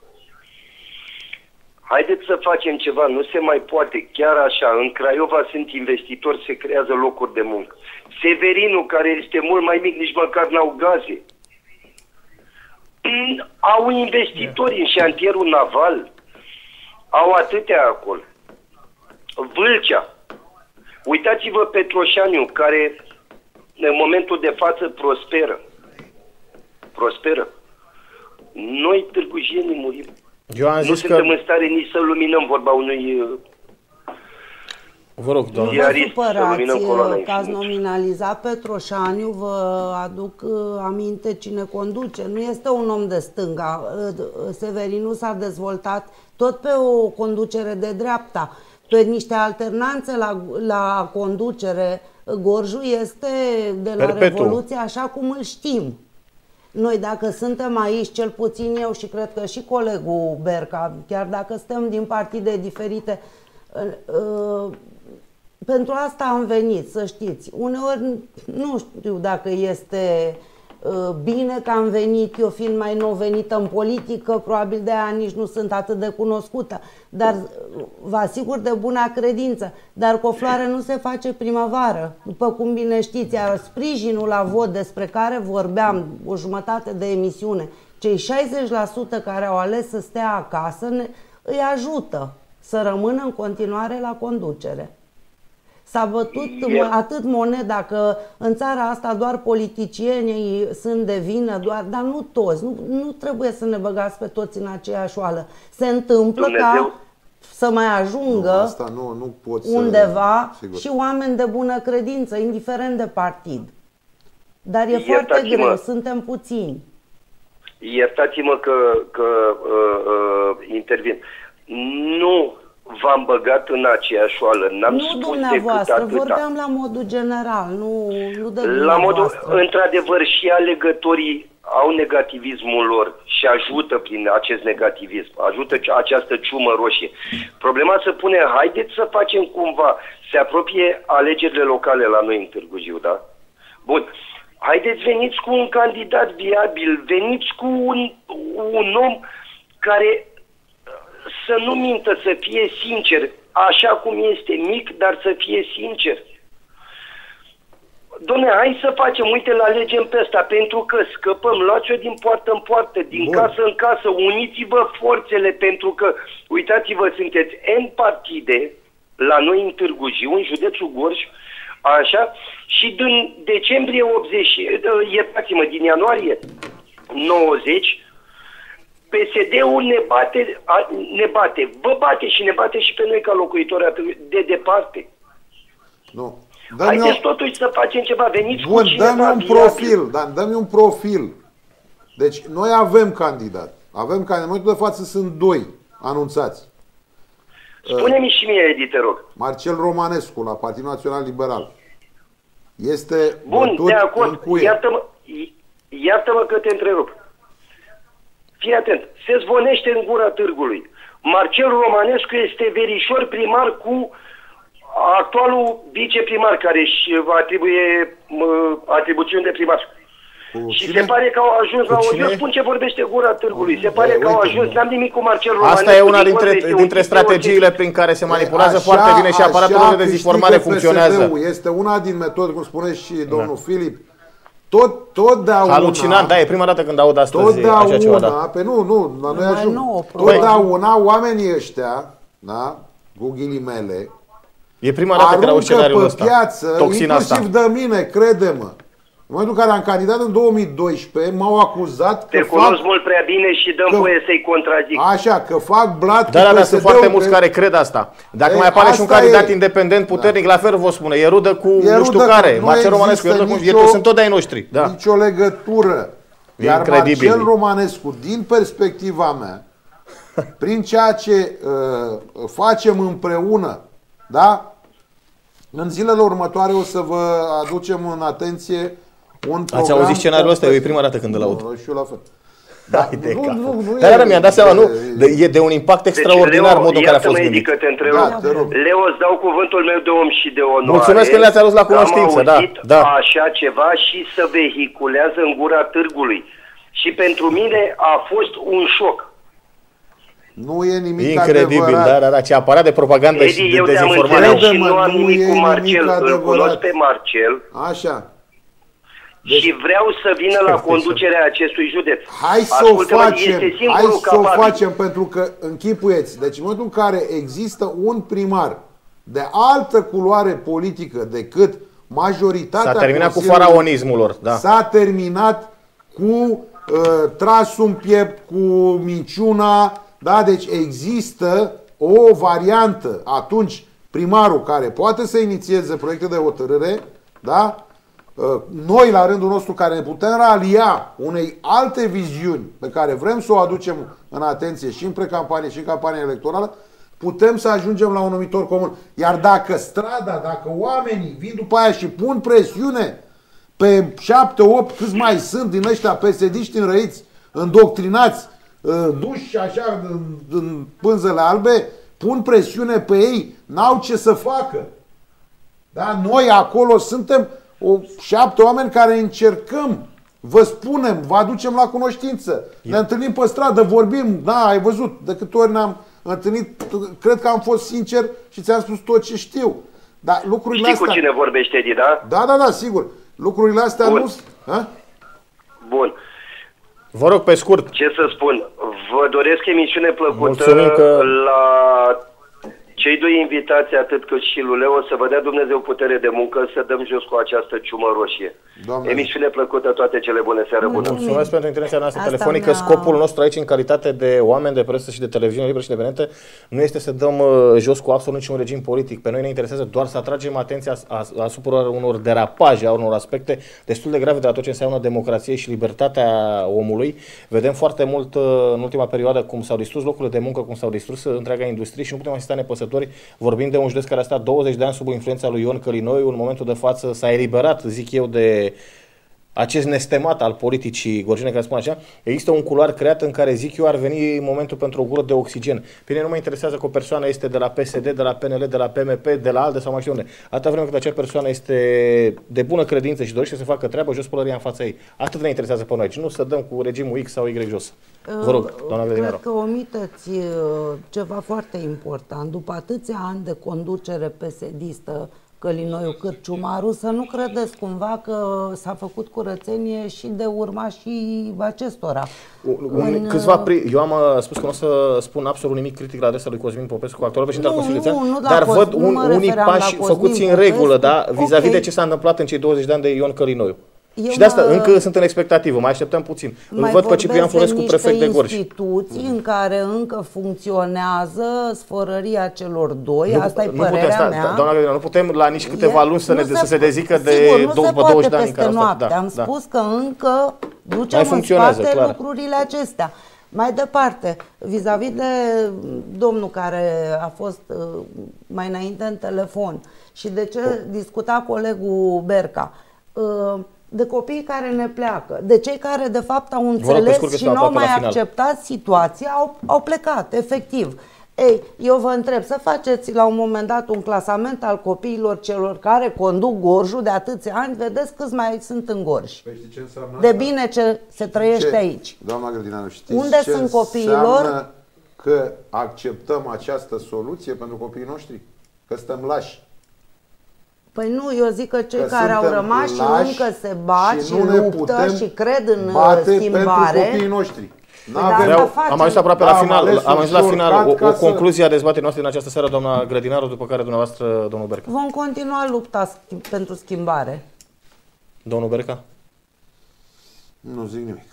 Haideți să facem ceva, nu se mai poate, chiar așa. În Craiova sunt investitori, se creează locuri de muncă. Severinul, care este mult mai mic, nici măcar n-au gaze. Au investitori în șantierul naval, au atâtea acolo. Vâlcea. Uitați-vă Petroșaniu, care în momentul de față prosperă. Noi târgujienii murim. Eu am zis nu suntem în stare nici să luminăm, vorba unui Vă rog, doamnă. Nu vă supărați că ați nominalizat Petroșaniu, vă aduc aminte cine conduce. Nu este un om de stânga. Severinu s-a dezvoltat tot pe o conducere de dreapta, pe niște alternanțe la conducere. Gorjul este de la Revoluție așa cum îl știm. Noi dacă suntem aici, cel puțin eu și cred că și colegul Berca, chiar dacă suntem din partide diferite, pentru asta am venit, să știți. Uneori nu știu dacă este bine că am venit, eu fiind mai nou venită în politică, probabil de aia nici nu sunt atât de cunoscută, dar vă asigur de buna credință, dar cu o floare nu se face primăvară, după cum bine știți, iar sprijinul la vot despre care vorbeam o jumătate de emisiune, cei 60% care au ales să stea acasă îi ajută să rămână în continuare la conducere. S-a bătut atât moneda că în țara asta doar politicienii sunt de vină, dar nu toți. Nu trebuie să ne băgați pe toți în aceeași oală. Se întâmplă ca să mai ajungă nu poți undeva și oameni de bună credință, indiferent de partid. Dar e foarte greu, suntem puțini. Iertați-mă că intervin. Nu v-am băgat în aceeași oală. N-am spus dumneavoastră, vorbeam la modul general, nu de la modul, într-adevăr, și alegătorii au negativismul lor și ajută prin acest negativism, ajută această ciumă roșie. Problema se pune, haideți să facem cumva, se apropie alegerile locale la noi în Târgu Jiu, da? Bun. Haideți, veniți cu un candidat viabil, veniți cu un om care să nu mintă, să fie sincer, așa cum este mic, dar să fie sincer. Doamne, hai să facem, uite, la alegem pe ăsta, pentru că scăpăm, luați-o din poartă în poartă, din casă în casă, uniți-vă forțele, pentru că, uitați-vă, sunteți N partide la noi în Târgu Jiu, în județul Gorj, așa, și din decembrie 80, iertați-mă, din ianuarie 90, PSD-ul ne bate, vă bate și ne bate și pe noi ca locuitori de departe. Nu. Haideți totuși să facem ceva, veniți cu cineva. Dă-mi un profil. Deci noi avem candidat. În momentul de față sunt 2 anunțați. Spune-mi și mie, Edi, te rog. Marcel Romanescu, la Partidul Național Liberal. Este bun, de acord. Iartă-mă că te întrerup. Fii atent. Se zvonește în gura târgului. Marcel Romanescu este verișor primar cu actualul viceprimar care își atribuie atribuțiuni de primar. Și se pare că au ajuns la o... Eu spun ce vorbește gura târgului. Se pare că au ajuns, n-am nimic cu Marcel Romanescu. Asta e una dintre strategiile prin care se manipulează foarte bine și aparatul de dezinformare funcționează. Este una din metode, cum spune și domnul Filip, totdeauna... Halucinant, da, e prima dată când aud astăzi așa ceva, da. Pe totdeauna oamenii ăștia, da, cu ghilimele, e prima dată când aud scenariul ăsta. Piață, inclusiv de mine, crede-mă. În momentul în care am candidat în 2012, m-au acuzat că cunosc mult prea bine și dăm voie să-i contrazic. Așa, că fac blat. Da, sunt foarte mulți care cred asta. Dacă mai apare și un candidat independent puternic, la fel vă spune, e rudă cu nu știu care. Marcel Romanescu, sunt tot de-ai noștri. Nicio legătură. Iar Marcel Romanescu, din perspectiva mea, prin ceea ce facem împreună, da? În zilele următoare o să vă aducem în atenție un program... Ați auzit scenariul ăsta? E prima dată când îl aud. Și eu la fel. Dar mi-am dat seama, nu? E de un impact extraordinar modul în care a fost gândit. Leo, îți dau cuvântul meu de om și de onoare. Mulțumesc că le-ați adus la cunoștință. Am auzit așa ceva și să vehiculează în gura târgului. Și pentru mine a fost un șoc. Nu e nimic incredibil, adevărat. Da, ce aparat de propagandă Edi, și de dezinformare. Și nu am nimic cu Marcel, îl cunosc pe Marcel. Așa. Și vreau să vină la conducerea acestui județ. Hai să o facem, pentru că închipuieți. Deci în momentul în care există un primar de altă culoare politică decât majoritatea... S-a terminat cu faraonismul lor. Da. S-a terminat cu trasul în piept, cu minciuna... Da, deci există o variantă. Atunci primarul care poate să inițieze proiecte de hotărâre, da? Noi la rândul nostru care ne putem ralia unei alte viziuni pe care vrem să o aducem în atenție și în precampanie și în campanie electorală, putem să ajungem la un numitor comun. Iar dacă strada, dacă oamenii vin după aia și pun presiune pe 7, 8, câți mai sunt din ăștia PSD-ști înrăiți, îndoctrinați, duși așa în pânzele albe, pun presiune pe ei, n-au ce să facă. Da? Noi acolo suntem 7 oameni care încercăm, vă spunem, vă aducem la cunoștință. Ne întâlnim pe stradă, vorbim, da, ai văzut, de câte ori ne-am întâlnit, cred că am fost sincer și ți-am spus tot ce știu. Dar lucrurile astea... cu cine vorbește, Edi, da? Da, sigur. Lucrurile astea Bun. nu... Ha? Bun. Vă rog, pe scurt. Ce să spun? Vă doresc emisiune plăcută la cei doi invitați, atât cât și Luleu, să vă dea Dumnezeu putere de muncă, să dăm jos cu această ciumă roșie. Doamne. Emisiune plăcută, toate cele bune, seară bună. Mulțumesc pentru intervenția noastră telefonică. Scopul nostru aici, în calitate de oameni de presă și de televiziune liberă și independentă, nu este să dăm jos cu absolut niciun regim politic. Pe noi ne interesează doar să atragem atenția asupra unor derapaje, a unor aspecte destul de grave de la tot ce înseamnă democrație și libertatea omului. Vedem foarte mult în ultima perioadă cum s-au distrus locurile de muncă, cum s-au distrus întreaga industrie și nu putem asista nepăsători. Vorbim de un județ care a stat 20 de ani sub influența lui Ion Călinoiu. În momentul de față s-a eliberat, zic eu, de acest nestemat al politicii gorjene, care spun așa. Există un culoar creat în care, zic eu, ar veni momentul pentru o gură de oxigen. Pe mine nu mă interesează că o persoană este de la PSD, de la PNL, de la PMP, de la ALDE sau mai știu unde. Atâta vreme cât acea persoană este de bună credință și dorește să facă treabă, jos pălăria în fața ei. Atât ne interesează pe noi. Nu să dăm cu regimul X sau Y jos. Vă rog, doamna Grădinaru. Cred că omiteți ceva foarte important. După atâția ani de conducere PSD-istă, Călinoiu Cârciumaru, să nu credeți cumva că s-a făcut curățenie și de urmașii acestora. Eu am spus că nu o să spun absolut nimic critic la adresa lui Cosmin Popescu, actualul președinte al Consiliului Județean, dar văd unii pași făcuți în regulă, da, vis-a-vis de ce s-a întâmplat în cei 20 de ani de Ion Călinoiu. Și de asta încă sunt în expectativă, mai așteptăm puțin. Îl văd pe Ciprian Florescu, prefect de Gorj. Instituții în care încă funcționează sfărăria celor doi, asta e părerea mea. Doamna Grădinaru, nu putem la nici câteva luni să se dezică de 20 de ani în care noapte. Am spus că încă ducem în spate lucrurile acestea. Mai departe, vis-a-vis de domnul care a fost mai înainte în telefon și de ce discuta colegul Berca, de copiii care ne pleacă, de cei care de fapt au înțeles și nu au mai acceptat situația, au plecat, efectiv. Ei, eu vă întreb, să faceți la un moment dat un clasament al copiilor celor care conduc Gorjul de atâția ani, vedeți câți mai sunt în Gorj. Păi știi ce înseamnă de bine ce se trăiește aici. Doamna Grădinaru, știți unde ce sunt copiilor? Că acceptăm această soluție pentru copiii noștri? Că stăm lași. Păi nu, eu zic că cei care au rămas și încă se bat și luptă și cred în schimbare pentru copiii noștri. Am ajuns aproape la final. Am ajuns la final. O concluzie a dezbaterii noastre din această seară, doamna Grădinaru, după care dumneavoastră, domnul Berca. Vom continua lupta pentru schimbare. Domnul Berca? Nu zic nimic.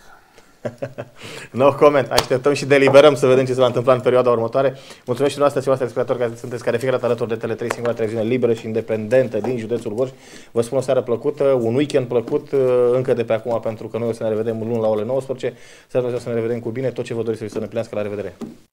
No comment. Așteptăm și deliberăm să vedem ce se va întâmpla în perioada următoare. Mulțumesc și noastră, stimați telespectatori, care sunteți care fiecare dată alături de Tele3, singura televiziune liberă și independentă din județul Gorj. Vă spun o seară plăcută, un weekend plăcut încă de pe acum, pentru că noi o să ne revedem luni la ore 19. Să ne revedem cu bine. Tot ce vă doriți să ne plească. La revedere!